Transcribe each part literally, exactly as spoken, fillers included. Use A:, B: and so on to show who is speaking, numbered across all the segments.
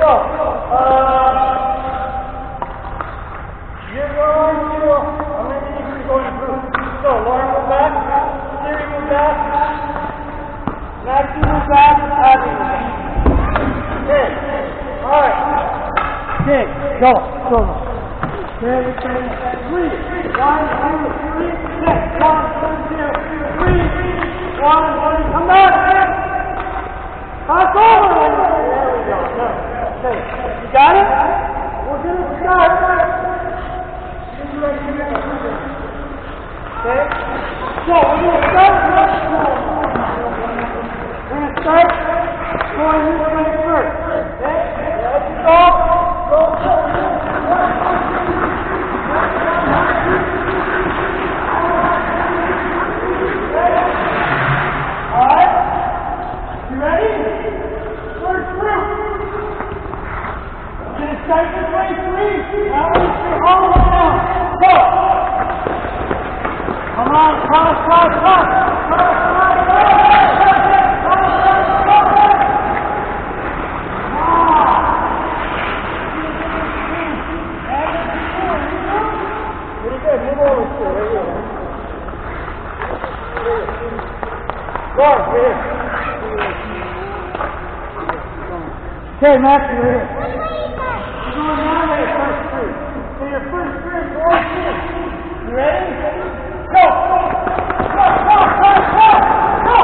A: go. Uh, you're going to, I'm going to need you to go in group. So, Lauren, move back. Siri, move back. Maxie, move back. Abby, move back. Okay. All right. Okay, go. Go. Okay, three. One, two, three. Six. One, two, three. One, two, come back. Pass over. There we go. Good. Okay. You got it? We're going to start. Okay? So, we're going to start. We're going to start going this way first. Okay? Let's go. Go. Go. Alright? You ready? First group. We're going to start this way three. Now we're going to stay all the way down. Go. Come on, cross, cross, cross. Cross, cross, cross. Okay, Max, you're here. You're going down there, first three. So your first three is four, two. You ready? Go! Go! Go! Go! Go! Go! Go!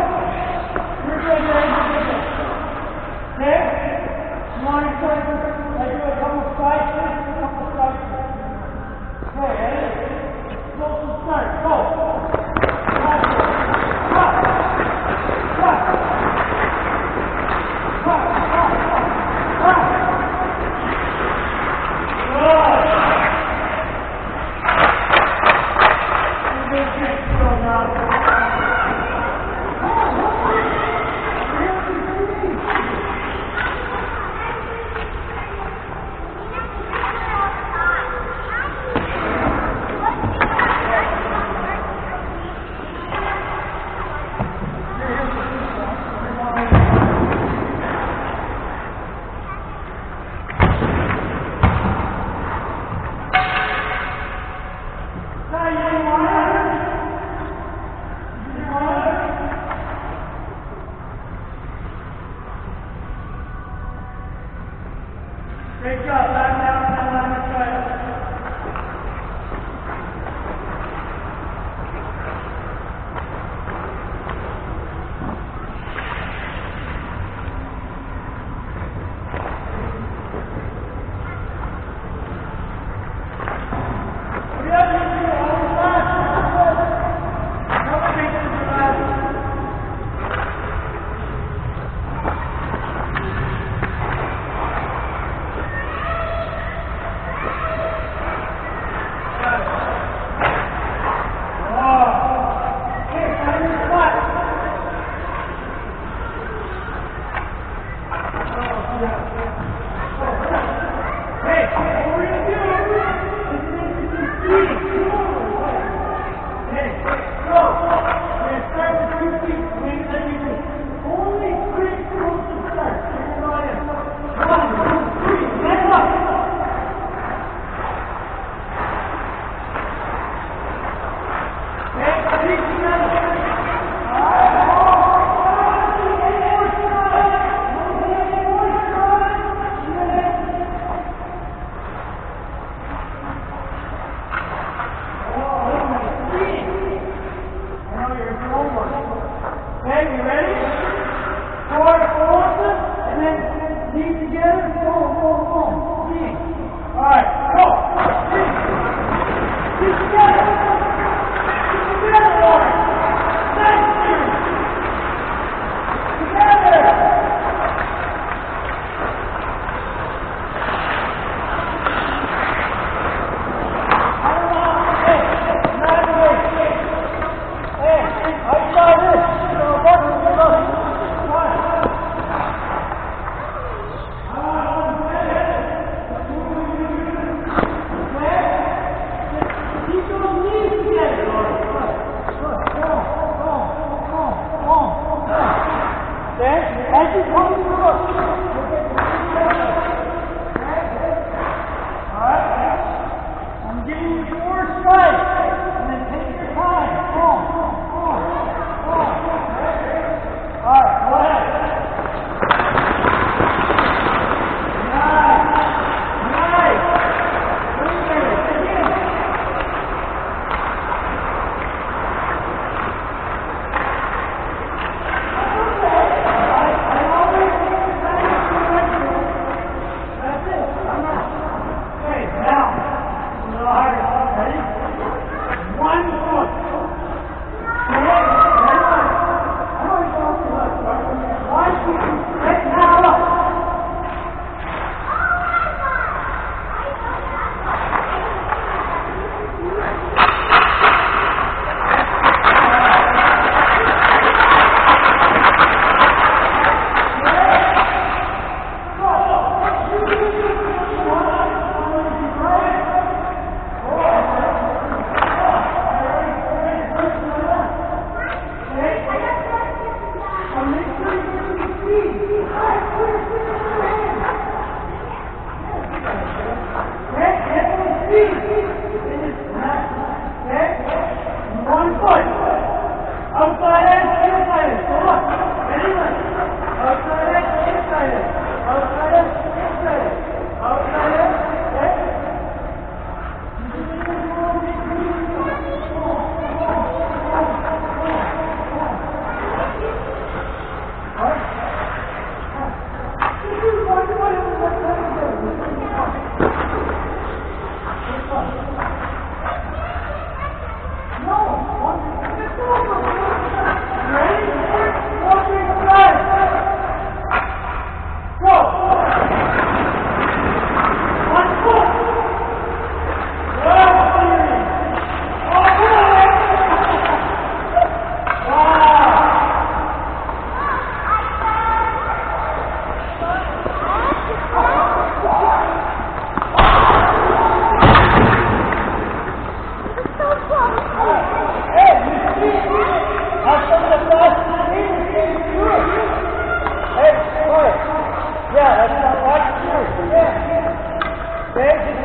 A: Okay? Come on,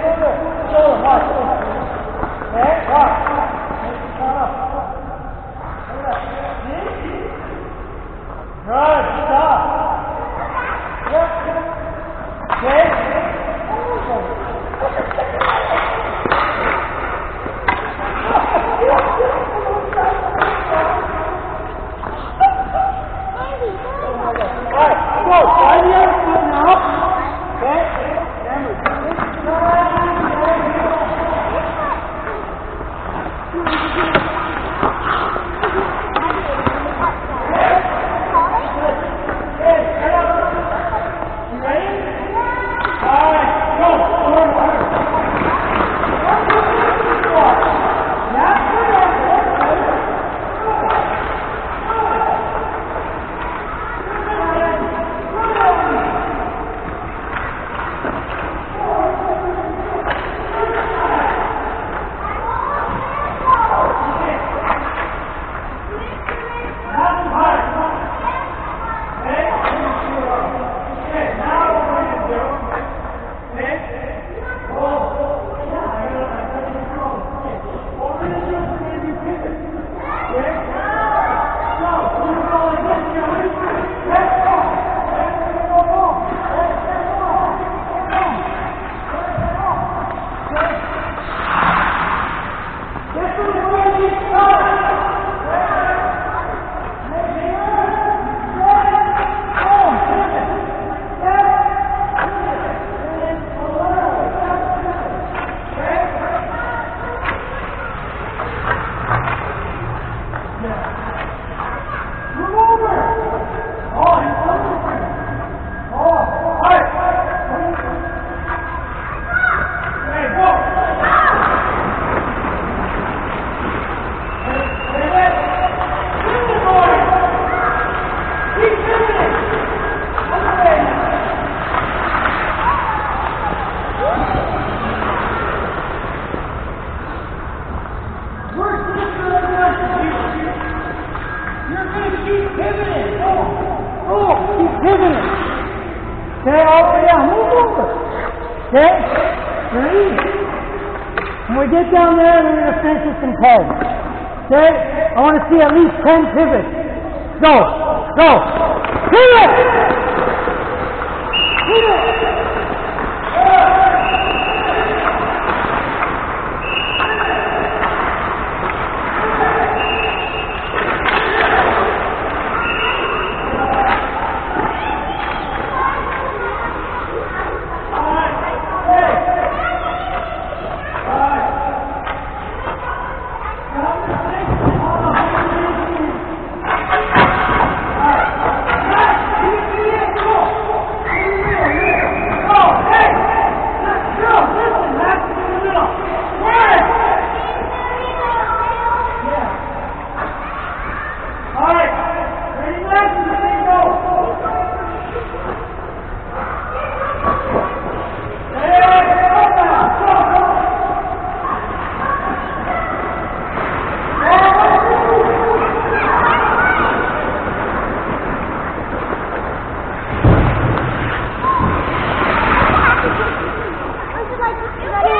A: Okay, all the way down. Move over. Okay? Three. When we get down there, we're going to finish with some pegs. Okay? I want to see at least ten pivots. Go. Go. Pivot! Pivot!
B: Like,